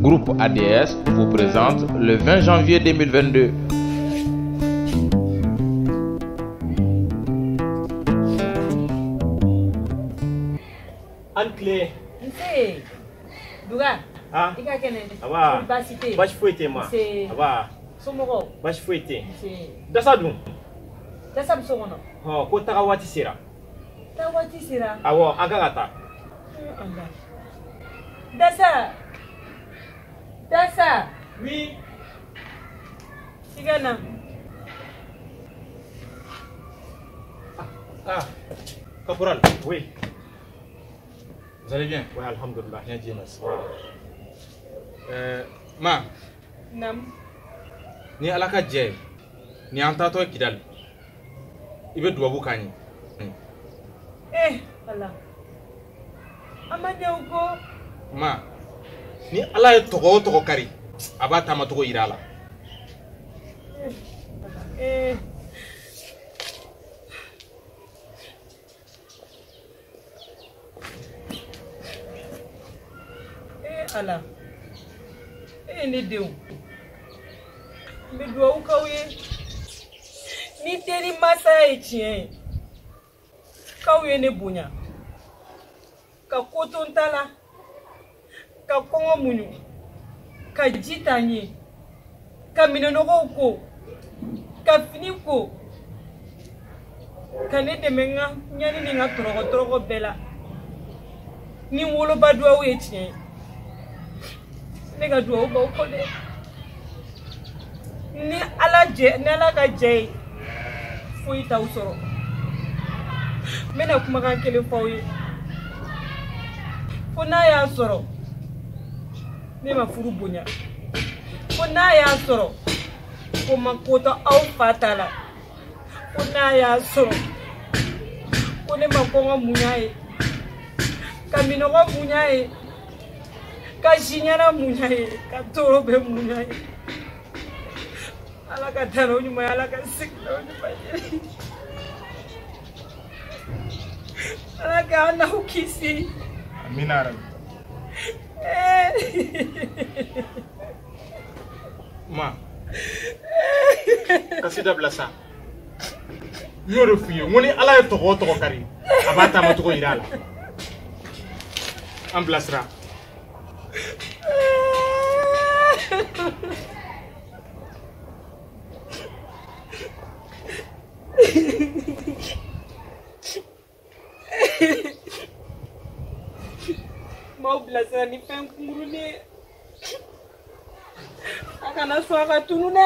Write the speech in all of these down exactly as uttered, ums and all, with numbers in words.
Groupe A D S vous présente le vingt janvier deux mille vingt-deux. Ancle. Nse. Douga. Ah. Ika kene. Aba. Basité. Bashi fouette ma. Nse. Aba. Somoro. Bashi fouette. Nse. Dassa dun. Dassa bisogono. Oh, ko taga wati sera. Ta wati sira. Awo, aga gata. Allah. Dassa. Dassa. Oui. Sigana. Ah. Caporal. Oui. Vous allez bien? Oui, alhamdulillah. Bien dit, merci. Euh, ma, Nam. ni alaka jẹ, ni an taatɔ Kidali. I bɛ duwabu k'an ye. Eh, Allah. Amanya uko. Ma, ni Ala ye tɔgɔ o tɔgɔ kari, a b'a taama togo yira a la. Eh. Allah. Eh ne denw. N bɛ dugawu k'aw ye. Ni teri masa ye tiɲɛ ye. K'aw ye ne bonya. Ka ko to n ta la. Ka kɔngɔ muɲu. Ka ji ta n ye. Ka minɛnɔgɔw ko. Ka fini ko. Ka ne dɛmɛ n ka ɲani ni n ka tɔrɔgɔ tɔrɔgɔ bɛɛ la. Ni n woloba dugawu ye tiɲɛ ye. Ne ka duwawu b'aw kɔ dɛ. Ni Ala jɛ ni Ala ka jɛ ye foyi t'aw sɔrɔ. N bɛna kumakan kelen f'aw ye. Fo n'a y'a sɔrɔ ne ma furu bonya. Fo n'a y'a sɔrɔ ko ma ko to aw fa ta la. Fo n'a y'a sɔrɔ ko ne ma kɔngɔ muɲa ye. Ka minɔgɔ muɲa ye. Ka jiɲana muɲa ye. Ka toro bɛ muɲa ye. Ala ka taa n'o ɲuman ye. Ala ka segin n'o ɲuman ye. Ala ka an n'aw kisi. Amina rabi. Ma, kasi dabila sa. N y'o de f'i ye, n ko ni Ala ye tɔgɔ o tɔgɔ kari, a b'a taama togo yira a la. An bilasira. M'aw bilasira ni fɛn kunkurunin ye. A kana sɔn a ka tunu dɛ.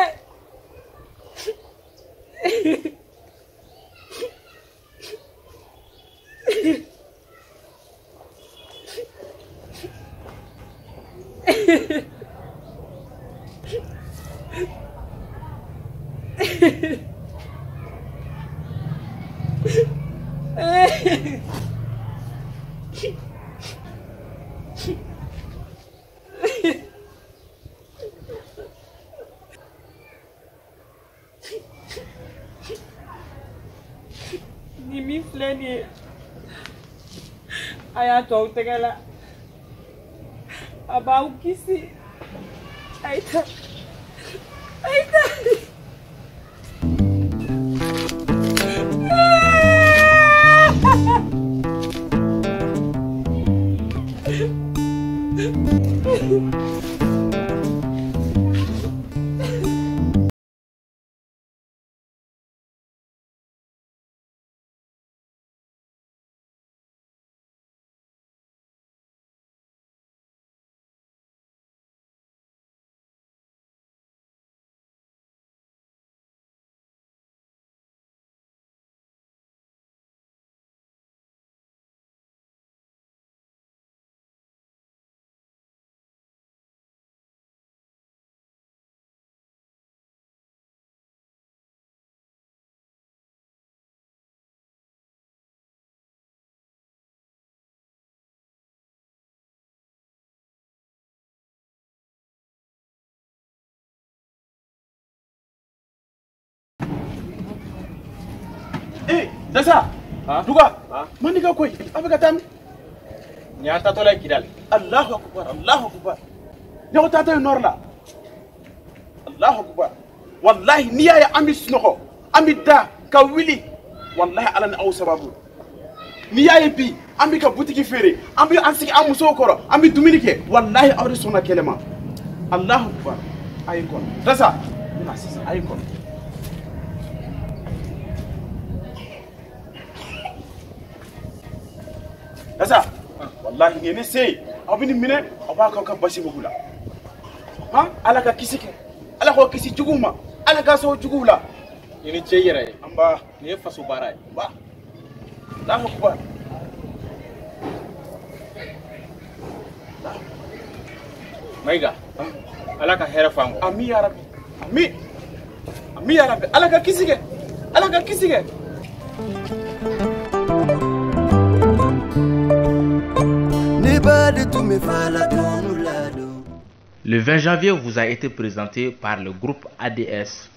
Ni min filɛ nin ye a y'a to aw tɛgɛ la. A b'aw kisi. Aïta. Aïta. Eh, Dassa. Douga. Mani ka koy. Abe ka tam. Ni an taatɔla Kidali. Allahu akbar. Allahu akbar. ne tata nor la Allahu akbar wallahi niya ya ami sunoko ami da ka wili wallahi ala na aw sababu niya ya bi ami ka butiki fere ami ansiki amuso koro ami duminike wallahi awri sona kelema Allahu akbar ayikon Dassa ina sisa ayikon Dassa wallahi ne sai abini mine abaka ka basi mugula ha ala ka kisike ala ko kisi juguma ala ka so jugula ini ce yere amba ne faso bara ba Allahu akbar maiga ala ka hera fango ami ya rabbi ami ami ya rabbi ala ka kisike ala ka kisike Le vingt janvier vous a été présenté par le groupe A D S